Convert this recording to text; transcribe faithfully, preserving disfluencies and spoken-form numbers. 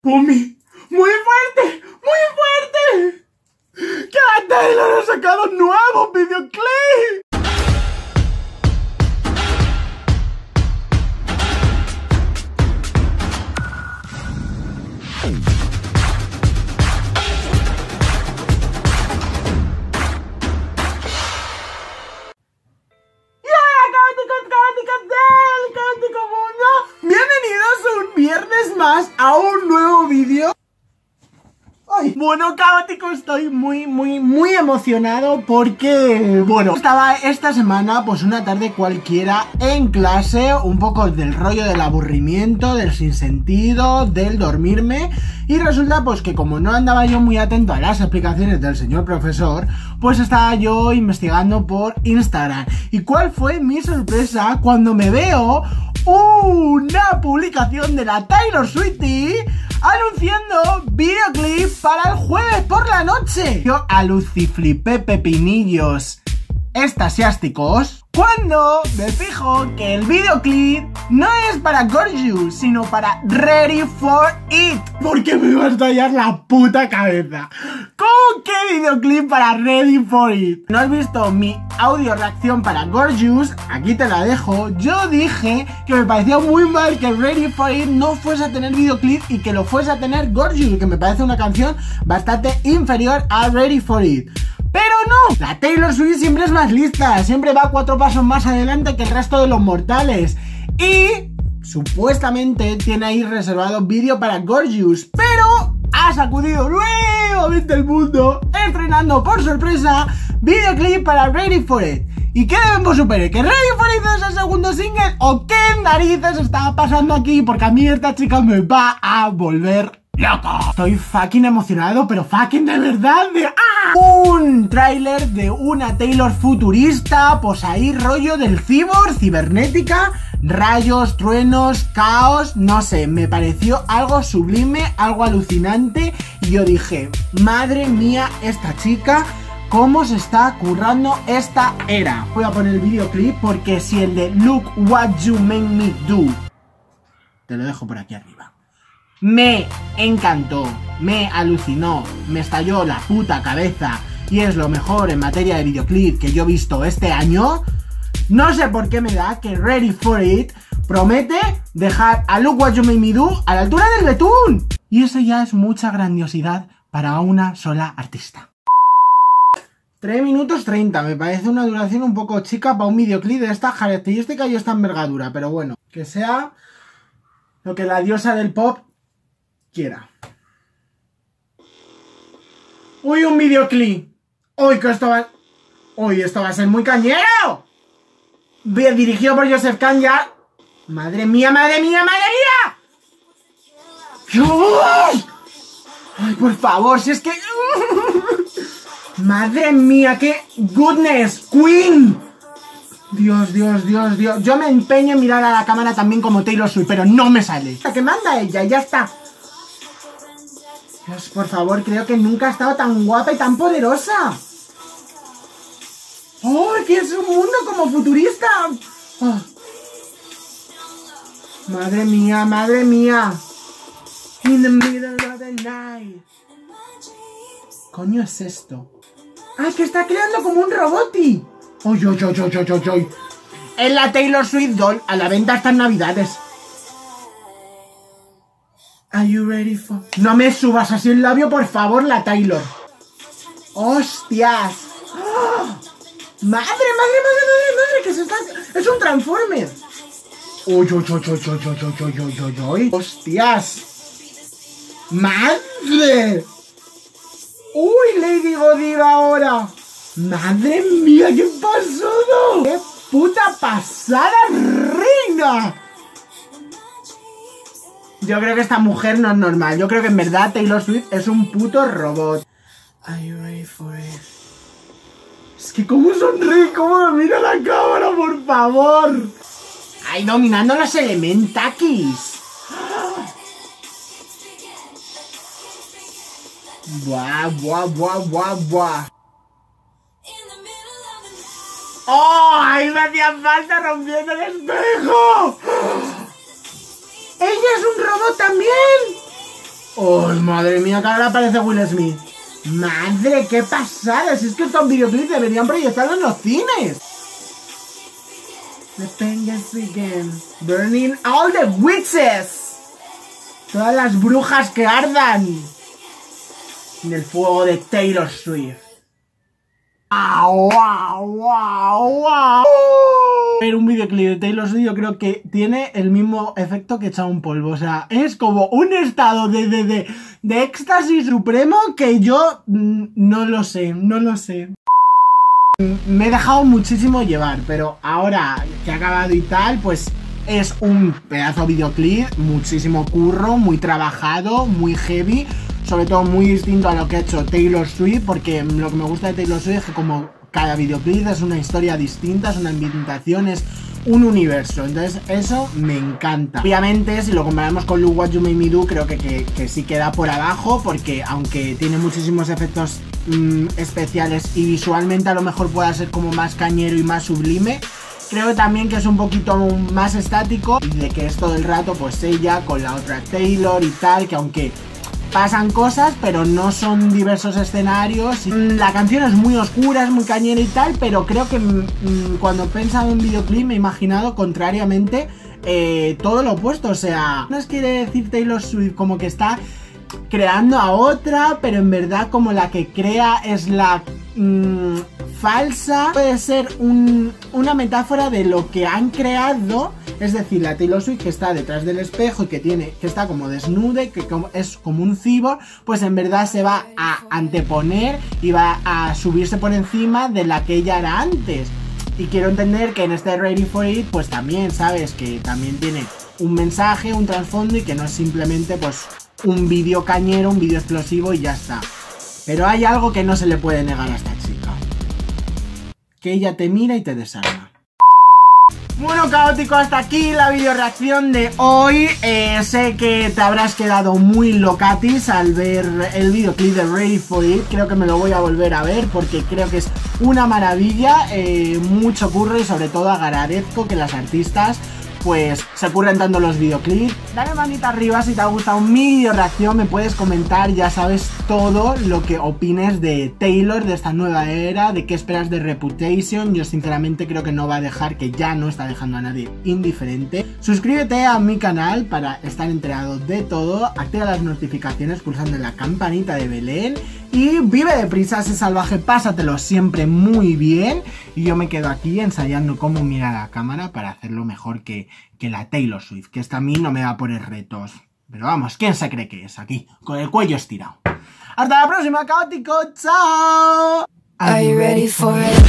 ¡Pumi! ¡Muy fuerte! ¡Muy fuerte! ¡Que la Taylor ha sacado un nuevo videoclip! Bienvenidos un viernes más a un nuevo vídeo. Ay, bueno, caótico, estoy muy, muy, muy emocionado porque, bueno, estaba esta semana, pues una tarde cualquiera en clase, un poco del rollo del aburrimiento, del sinsentido, del dormirme, y resulta pues que como no andaba yo muy atento a las explicaciones del señor profesor, pues estaba yo investigando por Instagram. ¿Y cuál fue mi sorpresa cuando me veo una publicación de la Taylor Swift anunciando videoclip para el jueves por la noche? Yo aluciflipé pepinillos estasiásticos cuando me fijo que el videoclip no es para Gorgeous, sino para Ready for It. Porque me va a estallar la puta cabeza. ¿Cómo que videoclip para Ready for It? ¿No has visto mi audio reacción para Gorgeous? Aquí te la dejo. Yo dije que me parecía muy mal que Ready for It no fuese a tener videoclip y que lo fuese a tener Gorgeous, que me parece una canción bastante inferior a Ready for It. Pero no, la Taylor Swift siempre es más lista, siempre va cuatro pasos más adelante que el resto de los mortales. Y supuestamente tiene ahí reservado vídeo para Gorgeous, pero ha sacudido nuevamente el mundo, estrenando por sorpresa videoclip para Ready for It. ¿Y qué debemos superar? ¿Que Ready for It es el segundo single? ¿O qué narices está pasando aquí? Porque a mí esta chica me va a volver loco. Estoy fucking emocionado, pero fucking de verdad de... ¡Ah! Un tráiler de una Taylor futurista, pues ahí rollo del cyborg, cibernética, rayos, truenos, caos, no sé, me pareció algo sublime, algo alucinante, y yo dije, madre mía, esta chica, cómo se está currando esta era. Voy a poner el videoclip porque si el de Look What You Make Me Do, te lo dejo por aquí arriba, me encantó, me alucinó, me estalló la puta cabeza y es lo mejor en materia de videoclip que yo he visto este año, no sé por qué me da que Ready for It promete dejar a Look What You Made Me Do a la altura del betún. Y eso ya es mucha grandiosidad para una sola artista. tres minutos treinta, me parece una duración un poco chica para un videoclip de esta característica y esta envergadura, pero bueno, que sea lo que la diosa del pop quiera. Uy, un videoclip. Uy, que esto va... Uy, esto va a ser muy cañero. Bien dirigido por Joseph Kahn ya. Madre mía, madre mía, madre mía. ¡Dios! Ay, por favor, si es que... Madre mía, qué goodness, Queen. Dios, Dios, Dios, Dios. Yo me empeño en mirar a la cámara también como Taylor Swift, pero no me sale. La que manda ella, ya está. Dios, por favor, creo que nunca ha estado tan guapa y tan poderosa. ¡Oh, que es un mundo como futurista! Oh. Madre mía, madre mía. In the middle of the night. Coño es esto. ¡Ay, que está creando como un roboti! ¡Oy, oy, oy, oy, oy, oy, oy! Es la Taylor Swift doll a la venta estas navidades. Are you ready for... No me subas así el labio, por favor, la Taylor. ¡Hostias! ¡Oh! ¡Madre, madre, madre, madre, madre! Que se está... ¡Es un Transformer! ¡Uy, uy, uy, uy, uy, uy, uy, uy, uy, uy! ¡Hostias! ¡Madre! ¡Uy, Lady Godiva ahora! ¡Madre mía, qué pasado! ¡Qué puta pasada, reina! Yo creo que esta mujer no es normal. Yo creo que en verdad Taylor Swift es un puto robot. Are you ready for it? Es que cómo sonríe, cómo me mira la cámara, por favor. Ay, dominando los elementakis. Buah, buah, buah, buah, buah. ¡Oh! ¡Ay, me hacía falta rompiendo el espejo! ¡Ella es un robot también! ¡Ay, madre mía! Que ahora aparece Will Smith. ¡Madre, qué pasada! Si es que estos videoclips deberían proyectarlos en los cines. The Penguins Begin. Burning all the witches. Todas las brujas que ardan en el fuego de Taylor Swift. ¡Wow, wow, wow, wow! Pero un videoclip de Taylor Swift yo creo que tiene el mismo efecto que echar un polvo. O sea, es como un estado de, de, de, de éxtasis supremo que yo mm, no lo sé, no lo sé. Me he dejado muchísimo llevar, pero ahora que ha acabado y tal, pues es un pedazo de videoclip, muchísimo curro, muy trabajado, muy heavy. Sobre todo muy distinto a lo que ha hecho Taylor Swift, porque lo que me gusta de Taylor Swift es que como cada videoclip es una historia distinta, es una ambientación, es un universo. Entonces eso me encanta. Obviamente si lo comparamos con Look What You Made Me Do, creo que, que, que sí queda por abajo, porque aunque tiene muchísimos efectos mmm, especiales y visualmente a lo mejor pueda ser como más cañero y más sublime, creo también que es un poquito más estático, y de que es todo el rato pues ella con la otra Taylor y tal, que aunque pasan cosas, pero no son diversos escenarios. La canción es muy oscura, es muy cañera y tal, pero creo que mmm, cuando he pensado en videoclip me he imaginado contrariamente eh, todo lo opuesto. O sea, no es quiere decir Taylor Swift como que está creando a otra, pero en verdad como la que crea es la mmm, falsa. Puede ser un, una metáfora de lo que han creado. Es decir, la Taylor Swift que está detrás del espejo y que tiene, que está como desnude, que como, es como un cyborg, pues en verdad se va a anteponer y va a subirse por encima de la que ella era antes. Y quiero entender que en este Ready for It, pues también, ¿sabes? Que también tiene un mensaje, un trasfondo y que no es simplemente pues un vídeo cañero, un vídeo explosivo y ya está. Pero hay algo que no se le puede negar a esta chica. Que ella te mira y te desarma. Bueno, caótico, hasta aquí la video reacción de hoy. eh, Sé que te habrás quedado muy locatis al ver el videoclip de Ready for It. Creo que me lo voy a volver a ver porque creo que es una maravilla, eh, mucho curro y sobre todo agradezco que las artistas pues se curren tanto los videoclips. Dale manita arriba si te ha gustado mi video reacción, me puedes comentar, ya sabes todo lo que opines de Taylor, de esta nueva era, de qué esperas de Reputation. Yo sinceramente creo que no va a dejar, que ya no está dejando a nadie indiferente. Suscríbete a mi canal para estar enterado de todo, activa las notificaciones pulsando en la campanita de Belén y vive deprisa, sé salvaje, pásatelo siempre muy bien. Y yo me quedo aquí ensayando cómo mirar a la cámara para hacerlo mejor que que la Taylor Swift, que esta a mí no me va a poner retos. Pero vamos, ¿quién se cree que es aquí? Con el cuello estirado. Hasta la próxima, caótico. ¡Chao! Are you ready for it?